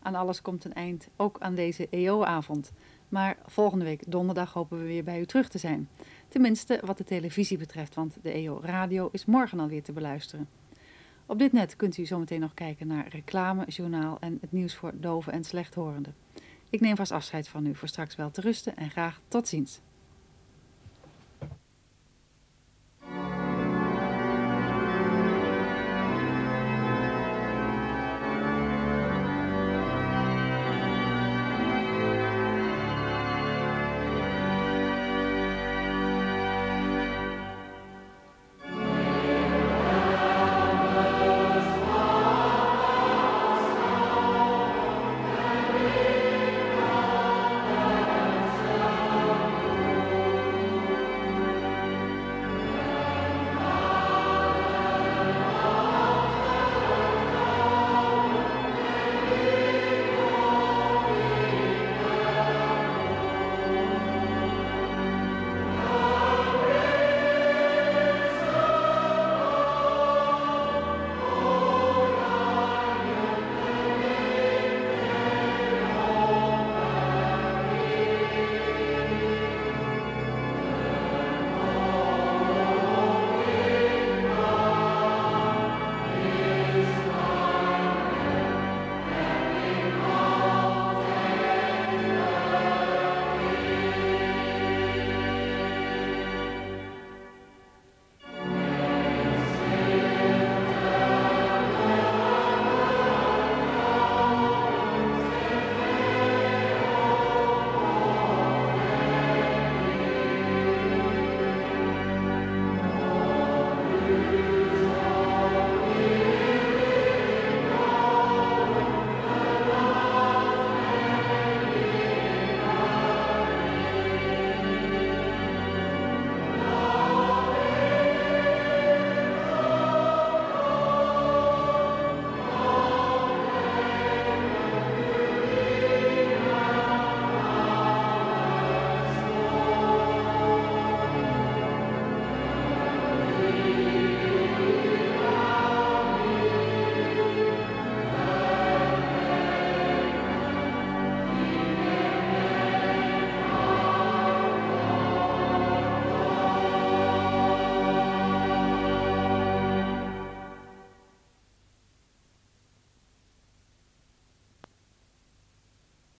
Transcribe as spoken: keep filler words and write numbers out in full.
Aan alles komt een eind, ook aan deze E O-avond. Maar volgende week donderdag hopen we weer bij u terug te zijn. Tenminste wat de televisie betreft, want de E O-radio is morgen alweer te beluisteren. Op dit net kunt u zometeen nog kijken naar reclame, journaal en het nieuws voor doven en slechthorenden. Ik neem vast afscheid van u voor straks wel te rusten en graag tot ziens.